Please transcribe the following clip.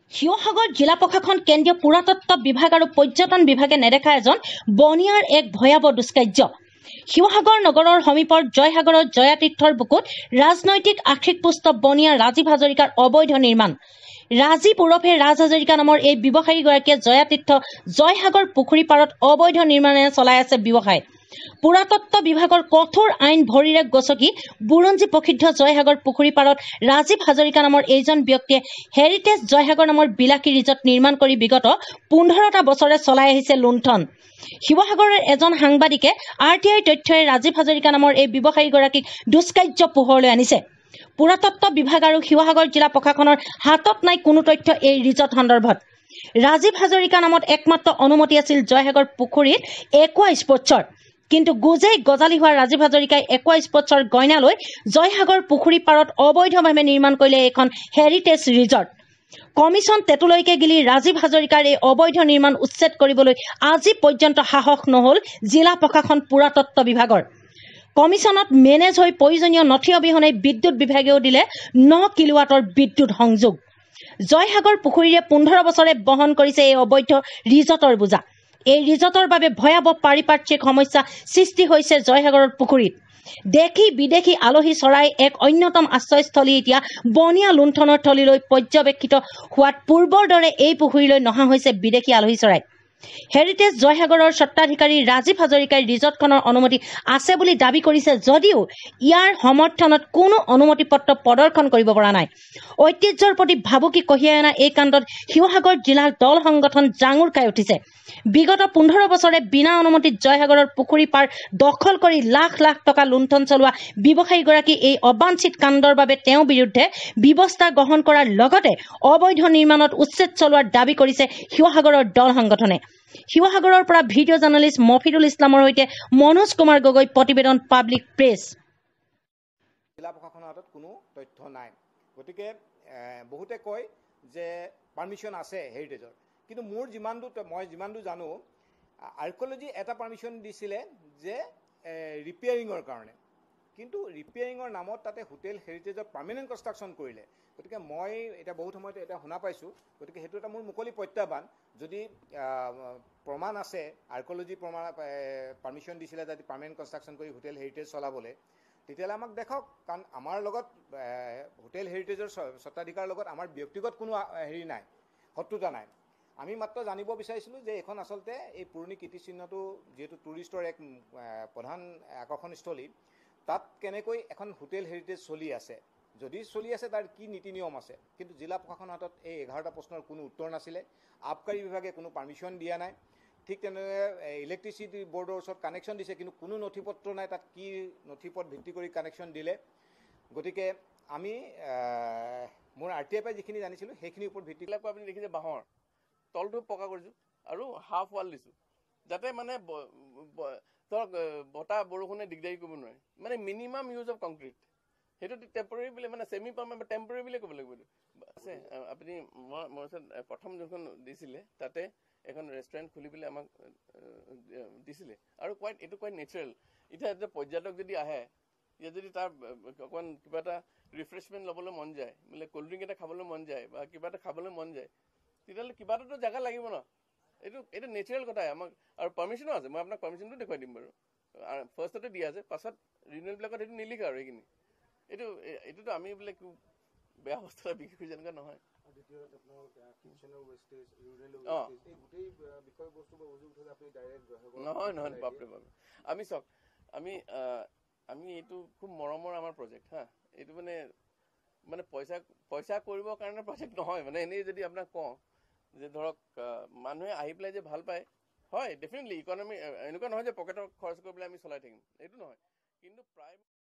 শিৱসাগৰ জিলা প্ৰশাসন কেন্দ্ৰীয় পুৰাতত্ব বিভাগ আৰু পৰ্যটন বিভাগে নেদেখা এজন বনিয়াৰ এক ভয়াৱহ দুষ্কাৰ্য। শিৱসাগৰ নগৰৰ সমীপৰ জয়সাগৰৰ জয়াতীৰ্থৰ বুকুত ৰাজনৈতিক আশীষপুষ্ট বনিয়া ৰাজীৱ হাজৰিকাৰ অবৈধ নিৰ্মাণ। ৰাজীৱ ওৰফে ৰাজ হাজৰিকা নামৰ এই ব্যৱসায়ীগৰাকীয়ে জয়াতীৰ্থ জয়সাগৰ পুখুৰী পাৰত অবৈধ নিৰ্মাণেৰে চলাই আছে ব্যৱসায়। পুৰাতত্ব বিভাগৰ কঠোৰ আইন ভৰিৰে গছকি বুৰঞ্জী প্ৰসিদ্ধ জয়সাগৰ পুখুৰী পাৰত ৰাজীৱ হাজৰিকা নামৰ এইজন ব্যক্তিয়ে হেৰিটেজ জয়সাগৰ নামৰ বিলাসী ৰিজৰ্ট নিৰ্মাণ কৰি বিগত 15টা বছৰে চলাই আহিছে লুণ্ঠন। শিৱসাগৰৰ এজন সাংবাদিকে RTI তথ্যই ৰাজীৱ হাজৰিকা নামৰ এই ব্যৱসায়ীগৰাকীক দুষ্কাৰ্য পোহৰলৈ আনিছে। পুৰাতত্ব বিভাগ আৰু শিৱসাগৰ জিলা প্ৰশাসনৰ হাতত নাই কোনো তথ্য এই ৰিজৰ্ট সন্দৰ্ভত। ৰাজীৱ হাজৰিকা নামত একমাত্ৰ অনুমতি আছিল জয়সাগৰ পুখুৰীত একুৱা স্পৰ্টছৰ। কিন্তু গুজেই গজালি হোৱা ৰাজীৱ হাজৰিকাই একুৱা স্পৰ্টছৰ গইনা লৈ জয়সাগৰ পুখুৰী পাৰত অবৈধভাৱে নিৰ্মাণ কৰিলে এইখন হেৰিটেজ ৰিজৰ্ট। কমিছন তেতুলৈকে গিলি ৰাজীৱ হাজৰিকাৰ এই অবৈধ নিৰ্মাণ উচ্ছেদ কৰিবলৈ আজি পৰ্যন্ত সাহস নহল জিলা প্ৰশাসন পুৰাতত্ব বিভাগৰ। কমিছনত মেনেজ হৈ প্ৰয়োজনীয় নথি অবিহনে বিদ্যুৎ বিভাগেও দিলে 9 কিলোৱাটৰ বিদ্যুৎ সংযোগ। জয়সাগৰ পুখুৰীৰে 15 বছৰে বহন কৰিছে এই অবৈধ ৰিজৰ্টৰ বোজা। এই ৰিজৰ্টৰ বাবে ভয়াৱহ পাৰিপাৰ্শ্বিক সমস্যা সৃষ্টি হৈছে জয়সাগৰৰ পুখুৰীত। দেশী বিদেশী আলহী চৰাই এক অন্যতম আশ্ৰয়স্থলী এতিয়া বনিয়া লুণ্ঠনৰ থলীলৈ পৰ্যবেক্ষিত হোৱাত পূৰ্বৰ দৰে এই পুখুৰীলৈ নহা হৈছে বিদেশী আলহী চৰাই। হেৰিটেজ জয়সাগৰৰ স্বত্বাধিকাৰী ৰাজীৱ হাজৰিকাই ৰিজৰ্টখনৰ অনুমতি আছে বুলি দাবী কৰিছে যদিও ইয়াৰ সমৰ্থনত কোনো অনুমতি পত্ৰ প্ৰদৰ্শন কৰিব পৰা নাই। ঐতিহ্যৰ প্ৰতি ভাবুকি কঢ়িয়াই অনা এই কাণ্ডত শিৱসাগৰ জিলাৰ দল সংগঠন জাঙুৰ খাই উঠিছে। বিগত 15 বছৰে বিনা অনুমতিত জয়সাগৰৰ পুখুৰী পাৰ দখল কৰি লাখ লাখ টকা লুণ্ঠন চলোৱা ব্যৱসায়ীগৰাকী এই অবাঞ্ছিত কাণ্ডৰ বাবে তেওঁৰ বিৰুদ্ধে ব্যৱস্থা গ্ৰহণ কৰাৰ লগতে অবৈধ নিৰ্মাণত উচ্ছেদ চলোৱাৰ দাবী কৰিছে শিৱসাগৰৰ দল সংগঠনে। শিৱসাগৰৰ পৰা ভিডিঅ' জাৰ্নেলিষ্ট মফিদুল ইছলামৰ সৈতে মনোজ কুমাৰ গগৈ, প্ৰতিবেদন পাব্লিক প্ৰেছ। জিলা প্ৰশাসনৰ হাতত কোনো তথ্য নাই, গতিকে বহুতে কয় যে পাৰ্মিশ্যন আছে হেৰিটেজৰ, কিন্তু মই যিমানটো জানো আৰ্কিঅলজি এটা পাৰ্মিশ্যন দিছিলে যে ৰিপেয়াৰিঙৰ কাৰণে, কিন্তু ৰিপেয়াৰিঙৰ নামত তাতে হোটেল হেৰিটেজৰ পাৰ্মানেণ্ট কনষ্ট্ৰাকশ্যন কৰিলে। গতিকে মই এতিয়া বহুত সময়ত এটা শুনা পাইছোঁ, গতিকে সেইটো এটা মোৰ মুকলি প্ৰত্যাহ্বান। যদি প্ৰমাণ আছে আৰ্কিঅলজি পাৰ্মিশ্যন দিছিলে যাতে পাৰ্মানেণ্ট কনষ্ট্ৰাকশ্যন কৰি হোটেল হেৰিটেজ চলাবলৈ, তেতিয়াহ'লে আমাক দেখাওক। কাৰণ আমাৰ লগত হোটেল হেৰিটেজৰ স্বত্বাধিকাৰৰ লগত আমাৰ ব্যক্তিগত কোনো হেৰি নাই, শত্ৰুতা নাই। আমি মাত্ৰ জানিব বিচাৰিছিলোঁ যে এইখন আচলতে এই পুৰণি কীৰ্তিচিহ্নটো যিহেতু টুৰিষ্টৰ এক প্ৰধান আকৰ্ষণস্থলী, তাত কেনেকৈ এখন হোটেল হেৰিটেজ চলি আছে, যদি চলি আছে তাৰ কি নীতি নিয়ম আছে। কিন্তু জিলা প্ৰশাসনৰ হাতত এই 11টা প্ৰশ্নৰ কোনো উত্তৰ নাছিলে। আবকাৰী বিভাগে কোনো পাৰ্মিশ্যন দিয়া নাই। ঠিক তেনেদৰে ইলেক্ট্ৰিচিটি বৰ্ডৰ ওচৰত কানেকশ্যন দিছে, কিন্তু কোনো নথি পত্ৰ নাই তাত কি নথি পত্ৰ ভিত্তি কৰি কানেকশ্যন দিলে। গতিকে আমি মোৰ RTI পৰা যিখিনি জানিছিলোঁ সেইখিনিৰ ওপৰত ভিত্তি কৰি আপুনি দেখিছে বাঁহৰ তলটো পকা কৰিছোঁ আৰু হাফ ৱাল দিছোঁ, যাতে মানে ধৰক বতাহ বৰষুণে দিগদাৰী কৰিব নোৱাৰে, মানে মিনিমাম ইউজ অফ কংক্ৰিট। সেইটো টেম্পৰেৰী বুলি মানে ছেমি পাৰ্মানেণ্ট টেম্পৰেৰী বুলিয়ে ক'ব লাগিব। আছে আপুনি মোৰ ওচৰত প্ৰথম যোনখন দিছিলে তাতে এখন ৰেষ্টুৰেণ্ট খুলি পেলাই আমাক দিছিলে, আৰু এইটো কোৱাইট নেচাৰেল। এতিয়া পৰ্যটক যদি আহে, ইয়াত যদি তাৰ অকণমান কিবা এটা ৰিফ্ৰেছমেণ্ট ল'বলৈ মন যায়, বোলে ক'ল্ড ড্ৰিংক এটা খাবলৈ মন যায় বা কিবা এটা খাবলৈ মন যায়, তেতিয়াহ'লে কিবা এটাতো জেগা লাগিব ন। এইটো নেচাৰেল কথাই আমাক, আৰু পাৰ্মিশ্যনো আছে। মই আপোনাক পাৰ্মিশ্যনটো দেখুৱাই দিম বাৰু, ফাৰ্ষ্টতে দিয়া আছে, পাছত ৰিনিউৱেলবিলাকত সেইটো নিলিখা আৰু এইখিনি। এইটোতো আমি বোলে বেয়া বস্তু এটা বিক্ৰী কৰি যেনেকুৱা নহয়। নহয় বাপৰে বাপ। আমি চাওক, আমি এইটো খুব মৰমৰ আমাৰ প্ৰজেক্ট হা। এইটো মানে পইচা কৰিবৰ কাৰণে প্ৰজেক্ট নহয়, মানে এনেই যদি আপোনাক কওঁ যে ধৰক মানুহে আহি পেলাই যে ভাল পায়, হয় ডেফিনেটলি ইকনমি এনেকুৱা নহয় যে পকেটৰ খৰচ কৰি পেলাই আমি চলাই থাকিম, এইটো নহয়। কিন্তু প্ৰায়